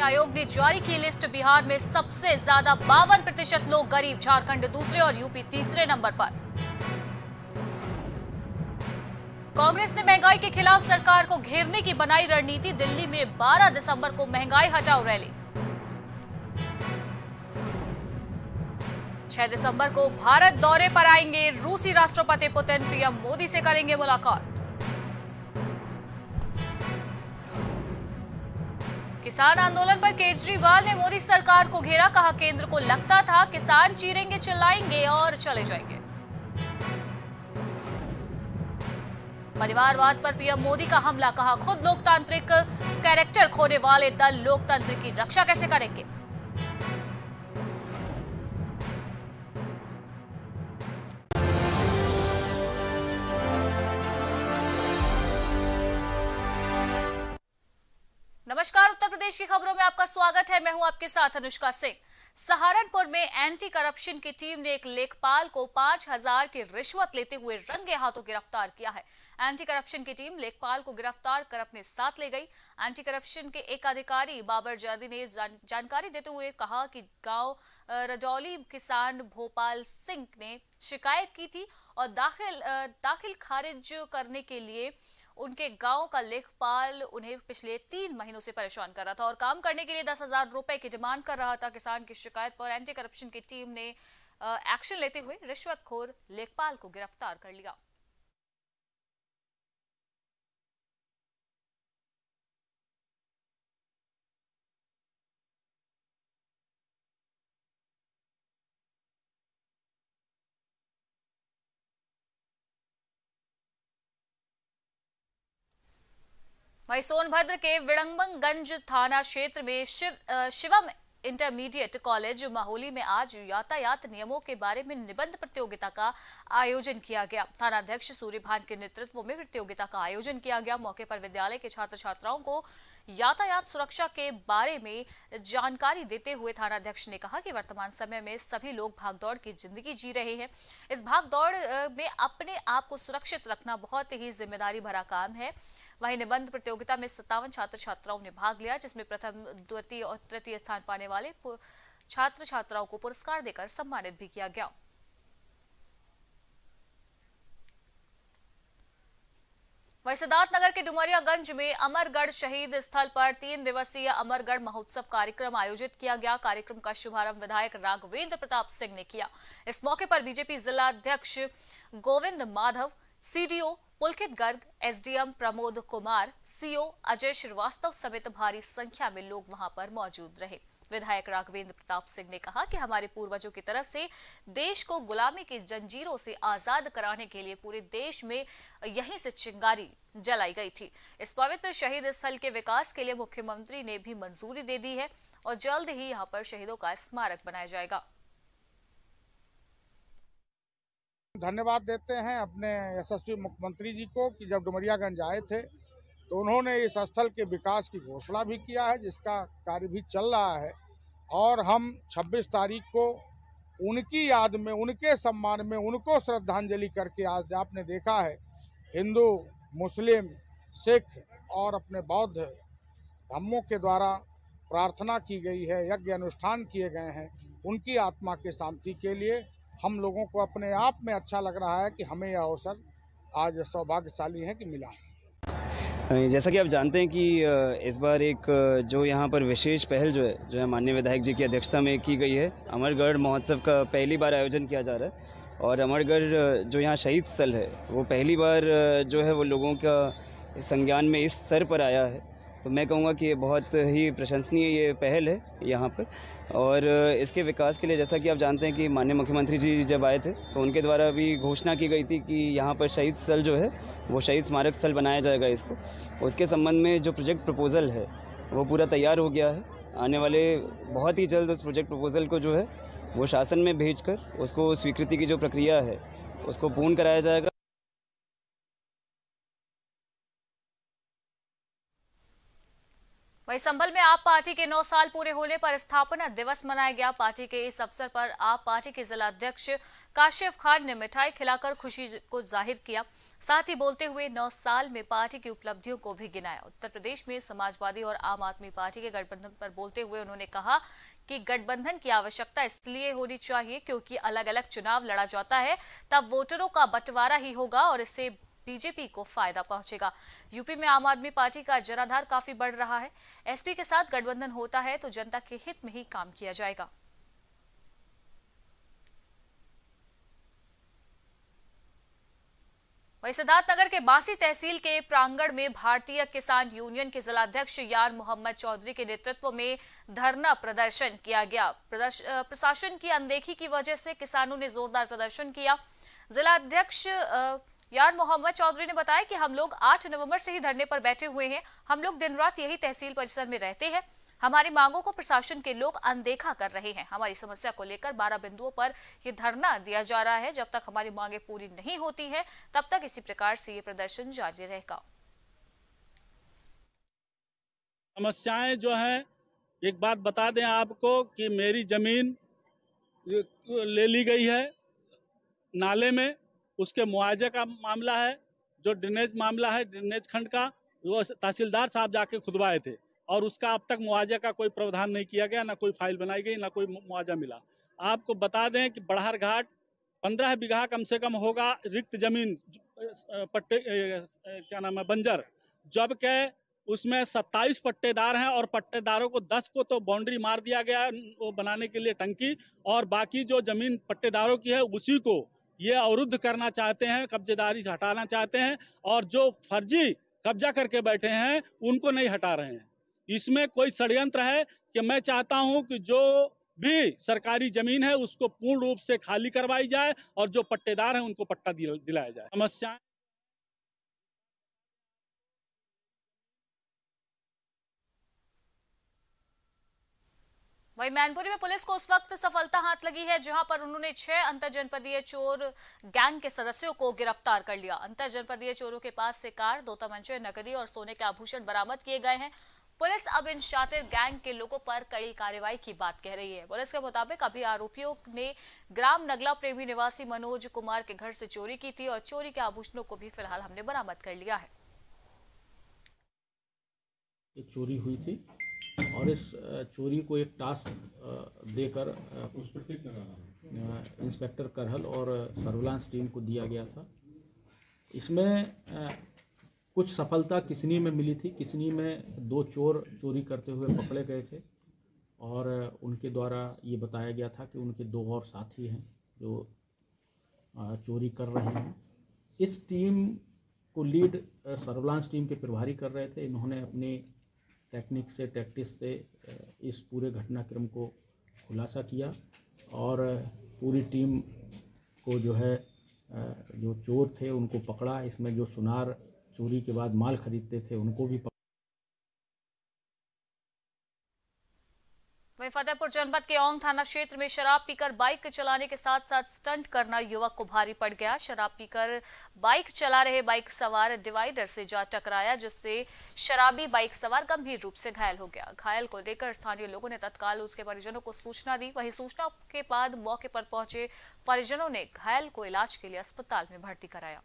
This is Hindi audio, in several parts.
आयोग ने जारी की लिस्ट। बिहार में सबसे ज्यादा 52% लोग गरीब, झारखंड दूसरे और यूपी तीसरे नंबर पर। कांग्रेस ने महंगाई के खिलाफ सरकार को घेरने की बनाई रणनीति। दिल्ली में 12 दिसंबर को महंगाई हटाओ रैली। 6 दिसंबर को भारत दौरे पर आएंगे रूसी राष्ट्रपति पुतिन। पीएम मोदी से करेंगे मुलाकात। किसान आंदोलन पर केजरीवाल ने मोदी सरकार को घेरा। कहा, केंद्र को लगता था किसान चीरेंगे, चिल्लाएंगे और चले जाएंगे। परिवारवाद पर पीएम मोदी का हमला। कहा, खुद लोकतांत्रिक कैरेक्टर खोने वाले दल लोकतंत्र की रक्षा कैसे करेंगे। नमस्कार, उत्तर प्रदेश की खबरों में आपका स्वागत है। मैं हूं आपके साथ अनुष्का सिंह। सहारनपुर में एंटी करप्शन की टीम ने एक लेखपाल को 5,000 की रिश्वत लेते हुए रंगे हाथों गिरफ्तार किया है। एंटी करप्शन की टीम लेखपाल को गिरफ्तार कर अपने साथ ले गई। एंटी करप्शन के एक अधिकारी बाबर जादी ने जानकारी देते हुए कहा कि गांव रजौली किसान भोपाल सिंह ने शिकायत की थी और दाखिल खारिज करने के लिए उनके गांव का लेखपाल उन्हें पिछले 3 महीनों से परेशान कर रहा था और काम करने के लिए 10,000 रुपए की डिमांड कर रहा था। किसान की शिकायत पर एंटी करप्शन की टीम ने एक्शन लेते हुए रिश्वतखोर लेखपाल को गिरफ्तार कर लिया। वहीं सोनभद्र के विड़ंबनगंज थाना क्षेत्र में शिवम इंटरमीडिएट कॉलेज माहौली में आज यातायात नियमों के बारे में निबंध प्रतियोगिता का आयोजन किया गया। थानाध्यक्ष सूर्यभान के नेतृत्व में प्रतियोगिता का आयोजन किया गया। मौके पर विद्यालय के छात्र छात्राओं को यातायात सुरक्षा के बारे में जानकारी देते हुए थानाध्यक्ष ने कहा कि वर्तमान समय में सभी लोग भागदौड़ की जिंदगी जी रहे हैं। इस भागदौड़ में अपने आप को सुरक्षित रखना बहुत ही जिम्मेदारी भरा काम है। वहीं निबंध प्रतियोगिता में 57 छात्र छात्राओं ने भाग लिया, जिसमें प्रथम, द्वितीय और तृतीय स्थान पाने वाले छात्र छात्राओं को पुरस्कार देकर सम्मानित भी किया गया। वहीं सिद्धार्थनगर के डुमरियागंज में अमरगढ़ शहीद स्थल पर 3 दिवसीय अमरगढ़ महोत्सव कार्यक्रम आयोजित किया गया। कार्यक्रम का शुभारंभ विधायक राघवेंद्र प्रताप सिंह ने किया। इस मौके पर बीजेपी जिला अध्यक्ष Govind Madhav, CDO Pulkit Garg, SDM Pramod Kumar, CO Ajay Srivastava समेत भारी संख्या में लोग वहां पर मौजूद रहे। विधायक राघवेंद्र प्रताप सिंह ने कहा कि हमारे पूर्वजों की तरफ से देश को गुलामी की जंजीरों से आजाद कराने के लिए पूरे देश में यहीं से चिंगारी जलाई गई थी। इस पवित्र शहीद स्थल के विकास के लिए मुख्यमंत्री ने भी मंजूरी दे दी है और जल्द ही यहां पर शहीदों का स्मारक बनाया जाएगा। धन्यवाद देते हैं अपने यशस्वी मुख्यमंत्री जी को कि जब डुमरियागंज आए थे तो उन्होंने इस स्थल के विकास की घोषणा भी किया है, जिसका कार्य भी चल रहा है। और हम 26 तारीख को उनकी याद में, उनके सम्मान में, उनको श्रद्धांजलि करके, आज आपने देखा है हिंदू, मुस्लिम, सिख और अपने बौद्ध धर्मों के द्वारा प्रार्थना की गई है, यज्ञ अनुष्ठान किए गए हैं। उनकी आत्मा की शांति के लिए हम लोगों को अपने आप में अच्छा लग रहा है कि हमें यह अवसर आज सौभाग्यशाली है कि मिला। जैसा कि आप जानते हैं कि इस बार एक जो यहाँ पर विशेष पहल जो है माननीय विधायक जी की अध्यक्षता में की गई है। अमरगढ़ महोत्सव का पहली बार आयोजन किया जा रहा है और अमरगढ़ जो यहाँ शहीद स्थल है वो पहली बार जो है वो लोगों का संज्ञान में इस स्तर पर आया है। तो मैं कहूँगा कि ये बहुत ही प्रशंसनीय ये पहल है यहाँ पर। और इसके विकास के लिए जैसा कि आप जानते हैं कि माननीय मुख्यमंत्री जी जब आए थे तो उनके द्वारा भी घोषणा की गई थी कि यहाँ पर शहीद स्थल जो है वो शहीद स्मारक स्थल बनाया जाएगा। इसको उसके संबंध में जो प्रोजेक्ट प्रपोज़ल है वो पूरा तैयार हो गया है। आने वाले बहुत ही जल्द उस प्रोजेक्ट प्रपोज़ल को जो है वो शासन में भेजकर उसको स्वीकृति की जो प्रक्रिया है उसको पूर्ण कराया जाएगा। वहीं संभल में आप पार्टी के 9 साल पूरे होने पर स्थापना दिवस मनाया गया। पार्टी के इस अवसर पर आप पार्टी के जिला अध्यक्ष काशिफ खान ने मिठाई खिलाकर खुशी को जाहिर किया। साथ ही बोलते हुए 9 साल में पार्टी की उपलब्धियों को भी गिनाया। उत्तर प्रदेश में समाजवादी और आम आदमी पार्टी के गठबंधन पर बोलते हुए उन्होंने कहा कि गठबंधन की आवश्यकता इसलिए होनी चाहिए क्योंकि अलग अलग चुनाव लड़ा जाता है, तब वोटरों का बंटवारा ही होगा और इससे बीजेपी को फायदा पहुंचेगा। यूपी में आम आदमी पार्टी का जनाधार काफी बढ़ रहा है। एसपी के साथ गठबंधन होता है तो जनता के हित में ही काम किया जाएगा। वहीं सिद्धार्थनगर के बासी तहसील के प्रांगण में भारतीय किसान यूनियन के जिलाध्यक्ष यार मोहम्मद चौधरी के नेतृत्व में धरना प्रदर्शन किया गया। प्रशासन की अनदेखी की वजह से किसानों ने जोरदार प्रदर्शन किया। जिलाध्यक्ष यार मोहम्मद चौधरी ने बताया कि हम लोग 8 नवंबर से ही धरने पर बैठे हुए हैं। हम लोग दिन रात यही तहसील परिसर में रहते हैं। हमारी मांगों को प्रशासन के लोग अनदेखा कर रहे हैं। हमारी समस्या को लेकर 12 बिंदुओं पर यह धरना दिया जा रहा है। जब तक हमारी मांगें पूरी नहीं होती है तब तक इसी प्रकार से ये प्रदर्शन जारी रहेगा। समस्याएं जो है, एक बात बता दें आपको कि मेरी जमीन ले ली गई है नाले में, उसके मुआवजे का मामला है। जो ड्रेनेज मामला है, ड्रेनेज खंड का, वो तहसीलदार साहब जाके खुदवाए थे और उसका अब तक मुआवजे का कोई प्रावधान नहीं किया गया, ना कोई फाइल बनाई गई, ना कोई मुआवजा मिला। आपको बता दें कि बड़हर घाट 15 बीघा कम से कम होगा रिक्त जमीन, पट्टे क्या नाम है, बंजर, जबकि उसमें 27 पट्टेदार हैं और पट्टेदारों को 10 को तो बाउंड्री मार दिया गया वो बनाने के लिए टंकी, और बाकी जो जमीन पट्टेदारों की है उसी को ये अवरुद्ध करना चाहते हैं, कब्जेदारी से हटाना चाहते हैं, और जो फर्जी कब्जा करके बैठे हैं उनको नहीं हटा रहे हैं। इसमें कोई षड्यंत्र है कि मैं चाहता हूं कि जो भी सरकारी जमीन है उसको पूर्ण रूप से खाली करवाई जाए और जो पट्टेदार हैं उनको पट्टा दिलाया जाए। समस्याएं वहीं मैनपुरी में पुलिस को उस वक्त सफलता हाथ लगी है जहां पर उन्होंने 6 अंतरजनपदीय चोर गैंग के सदस्यों को गिरफ्तार कर लिया। अंतरजनपदीय चोरों के पास से कार, 2 तमंचे, नकदी और सोने के आभूषण बरामद किए गए हैं। पुलिस अब इन शातिर गैंग के लोगों पर कड़ी कार्रवाई की बात कह रही है। पुलिस के मुताबिक अभी आरोपियों ने ग्राम नगला प्रेमी निवासी मनोज कुमार के घर से चोरी की थी और चोरी के आभूषणों को भी फिलहाल हमने बरामद कर लिया है। चोरी हुई थी और इस चोरी को एक टास्क देकर इंस्पेक्टर करहल और सर्विलांस टीम को दिया गया था। इसमें कुछ सफलता किसनी में मिली थी। किसनी में 2 चोर चोरी करते हुए पकड़े गए थे और उनके द्वारा ये बताया गया था कि उनके 2 और साथी हैं जो चोरी कर रहे हैं। इस टीम को लीड सर्विलांस टीम के प्रभारी कर रहे थे। इन्होंने अपनी टैक्टिस से इस पूरे घटनाक्रम को खुलासा किया और पूरी टीम को जो है जो चोर थे उनको पकड़ा। इसमें जो सुनार चोरी के बाद माल खरीदते थे उनको भी वहीं फतेहपुर जनपद के औंग थाना क्षेत्र में शराब पीकर बाइक चलाने के साथ साथ स्टंट करना युवक को भारी पड़ गया। शराब पीकर बाइक चला रहे बाइक सवार डिवाइडर से जा टकराया जिससे शराबी बाइक सवार गंभीर रूप से घायल हो गया। घायल को लेकर स्थानीय लोगों ने तत्काल उसके परिजनों को सूचना दी। वहीं सूचना के बाद मौके पर पहुंचे परिजनों ने घायल को इलाज के लिए अस्पताल में भर्ती कराया।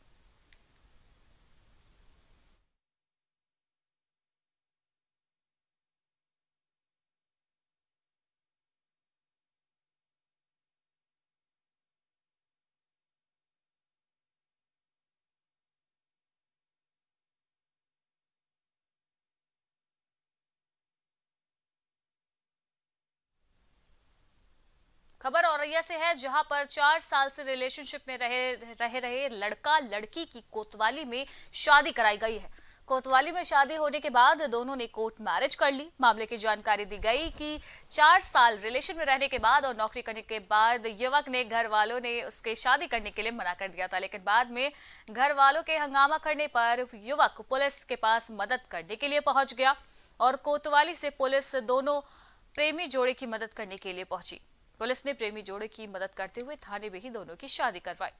खबर औरैया से है जहां पर 4 साल से रिलेशनशिप में रहे लड़का लड़की की कोतवाली में शादी कराई गई है। कोतवाली में शादी होने के बाद दोनों ने कोर्ट मैरिज कर ली। मामले की जानकारी दी गई कि 4 साल रिलेशन में रहने के बाद और नौकरी करने के बाद युवक ने घर वालों ने उसके शादी करने के लिए मना कर दिया था, लेकिन बाद में घर वालों के हंगामा करने पर युवक पुलिस के पास मदद करने के लिए पहुंच गया और कोतवाली से पुलिस दोनों प्रेमी जोड़े की मदद करने के लिए पहुंची। पुलिस ने प्रेमी जोड़े की मदद करते हुए थाने में ही दोनों की शादी करवाई।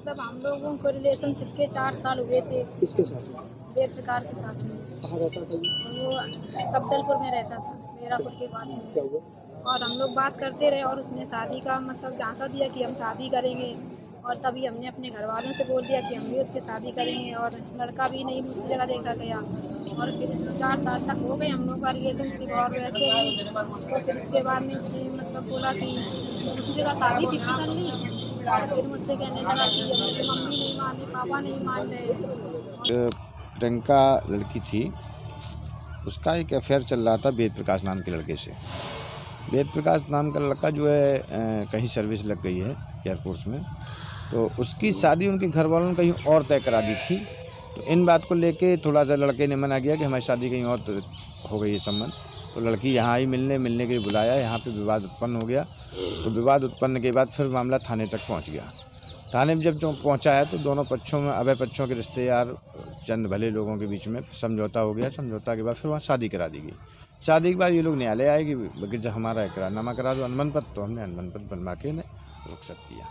मतलब हम लोगों को रिलेशनशिप के 4 साल हुए थे। किसके साथ? वेद प्रकार के साथ में। कहाँ रहता था ये? वो सबदलपुर में रहता था, मेरापुर के पास में। क्या हुआ? और हम लोग बात करते रहे और उसने शादी का मतलब झांसा दिया कि हम शादी करेंगे, और तभी हमने अपने घर वालों से बोल दिया कि हम भी उससे शादी करेंगे, और लड़का भी नहीं दूसरी जगह देखा गया। और फिर इसको 4 साल तक हो गए हम लोग का रिलेशनशिप, और वैसे ही तो फिर इसके बाद में उसने मतलब बोला कि दूसरी जगह शादी फिक्स कर ली। और फिर मुझसे कहने लगा कि मेरी मम्मी नहीं मान रही, पापा नहीं मान रहे। प्रियंका लड़की थी, उसका एक अफेयर चल रहा था वेद प्रकाश नाम के लड़के से। वेद प्रकाश नाम का लड़का जो है कहीं सर्विस लग गई है एयरफोर्स में, तो उसकी शादी उनके घर वालों ने कहीं और तय करा दी थी। तो इन बात को लेके थोड़ा सा लड़के ने मना किया कि हमारी शादी कहीं और हो गई है संबंध। तो लड़की यहाँ आई मिलने के लिए बुलाया, यहाँ पे विवाद उत्पन्न हो गया। तो विवाद उत्पन्न के बाद फिर मामला थाने तक पहुँच गया। थाने में जब पहुँचा है तो दोनों पक्षों में अभय पक्षों के रिश्तेदार चंद भले लोगों के बीच में समझौता हो गया। समझौता के बाद फिर वहाँ शादी करा दी गई। शादी के बाद ये लोग न्यायालय आए कि जब हमारा इकरारनामा करा दो अनबन पत्र, तो हमने अनबन पत्र बनवा के रुखसत किया।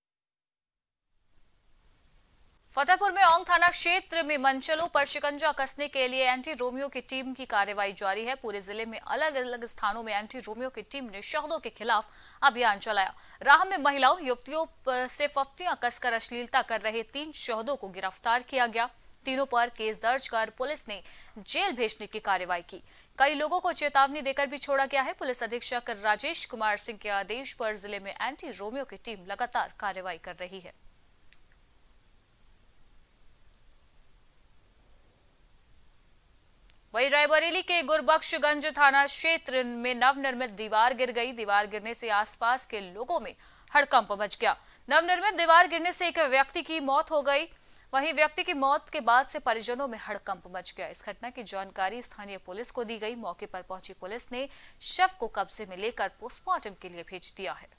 फतेहपुर में औंग थाना क्षेत्र में मंचलों पर शिकंजा कसने के लिए एंटी रोमियो की टीम की कार्रवाई जारी है। पूरे जिले में अलग अलग स्थानों में एंटी रोमियो की टीम ने शहदों के खिलाफ अभियान चलाया। राह में महिलाओं युवतियों से फफ्तियां कसकर अश्लीलता कर रहे 3 शहदों को गिरफ्तार किया गया। तीनों पर केस दर्ज कर पुलिस ने जेल भेजने की कार्रवाई की। कई लोगों को चेतावनी देकर भी छोड़ा गया है। पुलिस अधीक्षक राजेश कुमार सिंह के आदेश पर जिले में एंटी रोमियो की टीम लगातार कार्रवाई कर रही है। वहीं रायबरेली के गुरबख्शगंज थाना क्षेत्र में नवनिर्मित दीवार गिर गई। दीवार गिरने से आसपास के लोगों में हड़कंप मच गया। नवनिर्मित दीवार गिरने से एक व्यक्ति की मौत हो गई। वहीं व्यक्ति की मौत के बाद से परिजनों में हड़कंप मच गया। इस घटना की जानकारी स्थानीय पुलिस को दी गई। मौके पर पहुंची पुलिस ने शव को कब्जे में लेकर पोस्टमार्टम के लिए भेज दिया है।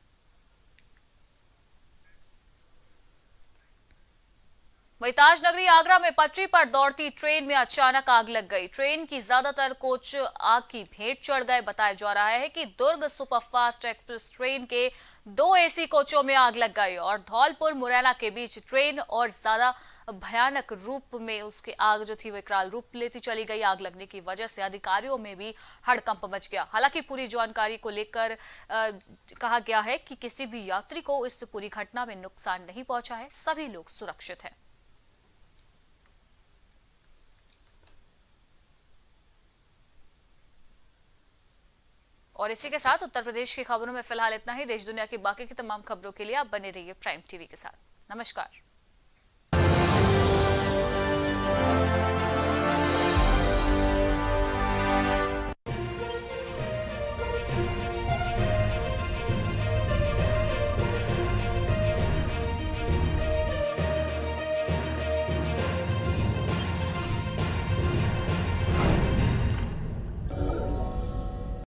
वहीं ताजनगरी आगरा में पटरी पर दौड़ती ट्रेन में अचानक आग लग गई। ट्रेन की ज्यादातर कोच आग की भेंट चढ़ गए। बताया जा रहा है कि दुर्ग सुपरफास्ट एक्सप्रेस ट्रेन के 2 एसी कोचों में आग लग गई और धौलपुर मुरैना के बीच ट्रेन और ज्यादा भयानक रूप में उसकी आग जो थी विकराल रूप लेती चली गई। आग लगने की वजह से अधिकारियों में भी हड़कंप मच गया। हालांकि पूरी जानकारी को लेकर कहा गया है कि किसी भी यात्री को इस पूरी घटना में नुकसान नहीं पहुंचा है। सभी लोग सुरक्षित हैं। और इसी के साथ उत्तर प्रदेश की खबरों में फिलहाल इतना ही। देश दुनिया की बाकी की तमाम खबरों के लिए आप बने रहिए प्राइम टीवी के साथ। नमस्कार।